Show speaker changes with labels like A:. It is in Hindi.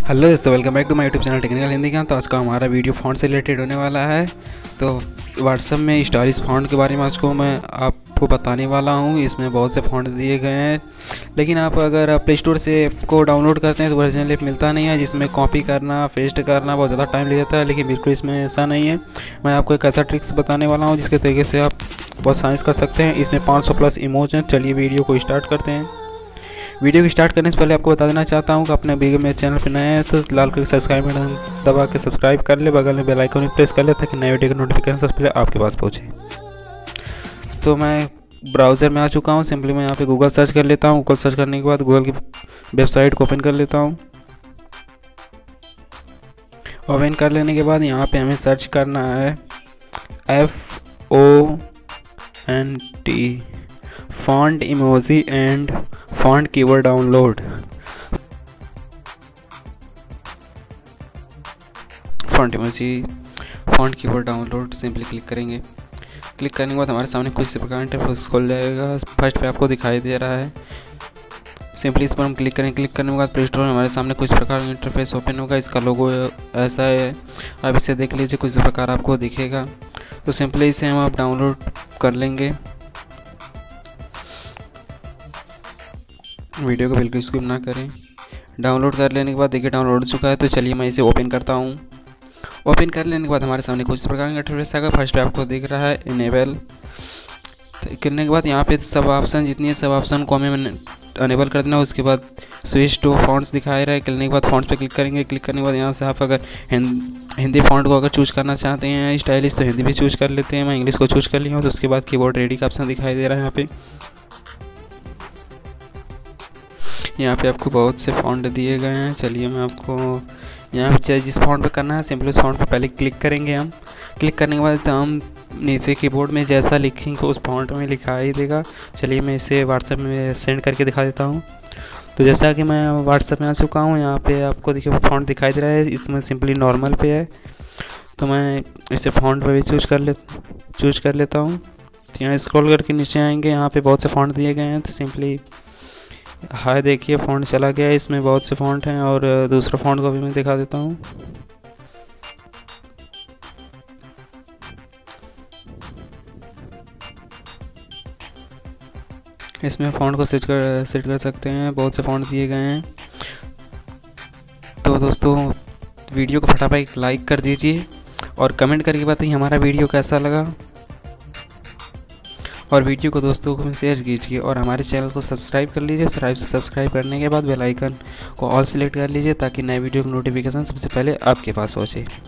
A: हेलो दोस्तों, welcome back to my YouTube channel technical Hindi का। तो आज का हमारा वीडियो फ़ॉन्ट से रिलेटेड होने वाला है। तो व्हाट्सएप में स्टाइलिश फ़ॉन्ट के बारे में आज को मैं आपको बताने वाला हूँ। इसमें बहुत से फ़ॉन्ट दिए गए हैं, लेकिन आप अगर प्ले स्टोर से ऐप को डाउनलोड करते हैं तो ओरिजिनल ऐप मिलता नहीं है, जिसमें कॉपी करना पेस्ट करना बहुत ज़्यादा टाइम ले जाता है। लेकिन बिल्कुल इसमें ऐसा नहीं है। मैं आपको एक ऐसा ट्रिक्स बताने वाला हूँ जिसके तरीके से आप बहुत आसानी से कर सकते हैं। इसमें 500 प्लस इमोज हैं। चलिए वीडियो को स्टार्ट करते हैं। वीडियो को स्टार्ट करने से पहले आपको बता देना चाहता हूँ कि अपने वीडियो मेरे चैनल पर नए हैं तो लाल कलर सब्सक्राइब बटन दबा के सब्सक्राइब कर ले, बगल में बेल आइकन भी प्रेस कर ले ताकि नए वीडियो का नोटिफिकेशन सबसे पहले आपके पास पहुँचे। तो मैं ब्राउज़र में आ चुका हूँ। सिंपली मैं यहाँ पे गूगल सर्च कर लेता हूँ। गूगल सर्च करने के बाद गूगल की वेबसाइट को ओपन कर लेता हूँ। ओपन कर लेने के बाद यहाँ पे हमें सर्च करना है FONT font emoji and font keyword download. Font emoji font keyword download simply click करेंगे। क्लिक करने के बाद हमारे सामने कुछ इस प्रकार इंटरफेस खुल जाएगा। फर्स्ट पे आपको दिखाई दे रहा है। सिंपली इस पर हम क्लिक करें। क्लिक करने के बाद प्ले स्टोर में हमारे सामने कुछ प्रकार का इंटरफेस ओपन होगा। इसका लोगो ऐसा है, आप इसे देख लीजिए, कुछ इस प्रकार आपको दिखेगा। तो सिंपली इसे हम आप डाउनलोड कर लेंगे। वीडियो को बिल्कुल स्किप ना करें। डाउनलोड कर लेने के बाद देखिए डाउनलोड हो चुका है। तो चलिए मैं इसे ओपन करता हूँ। ओपन कर लेने के बाद हमारे सामने कुछ प्रकार का इंटरफेस आएगा। फर्स्ट पे आपको दिख रहा है इनेबल। करने के बाद यहाँ पे सब ऑप्शन जितनी है सब ऑप्शन को हमें अनेबल कर देना। उसके बाद स्विच टू फॉन्ट्स दिखाई रहा है। करने के बाद फॉन्ट्स पे क्लिक करेंगे। क्लिक करने के बाद यहाँ से आप अगर हिंदी फॉन्ट को अगर चूज करना चाहते हैं स्टाइलिश तो हिंदी भी चूज कर लेते हैं। मैं इंग्लिश को चूज कर लिया हूँ। तो उसके बाद कीबोर्ड रेडी का ऑप्शन दिखाई दे रहा है। यहाँ पे आपको बहुत से फॉन्ट दिए गए हैं। चलिए मैं आपको यहाँ पे चाहे जिस फॉन्ट पे करना है सिंपली उस फॉन्ट पे पहले क्लिक करेंगे हम। क्लिक करने के बाद तो हम नीचे कीबोर्ड में जैसा लिखेंगे उस फॉन्ट में लिखाई देगा। चलिए मैं इसे व्हाट्सएप में सेंड करके दिखा देता हूँ। तो जैसा कि मैं व्हाट्सएप में आ चुका हूँ, यहाँ पे आपको देखिए फॉन्ट दिखाई दे रहा है। इसमें सिंपली नॉर्मल पे है। तो मैं इसे फॉन्ट पर भी चूज कर लेता हूँ। तो यहाँ स्क्रॉल करके नीचे आएंगे। यहाँ पे बहुत से फॉन्ट दिए गए हैं। तो सिंपली हाय देखिए फ़ॉन्ट चला गया है। इसमें बहुत से फ़ॉन्ट हैं और दूसरा फ़ॉन्ट को भी मैं दिखा देता हूँ। इसमें फ़ॉन्ट को सेट कर सकते हैं। बहुत से फ़ॉन्ट दिए गए हैं। तो दोस्तों वीडियो को फटाफट एक लाइक कर दीजिए और कमेंट करके बताइए हमारा वीडियो कैसा लगा। और वीडियो को दोस्तों को शेयर कीजिए और हमारे चैनल को सब्सक्राइब कर लीजिए। सब्सक्राइब करने के बाद बेल आइकन को ऑल सेलेक्ट कर लीजिए ताकि नए वीडियो की नोटिफिकेशन सबसे पहले आपके पास पहुँचे।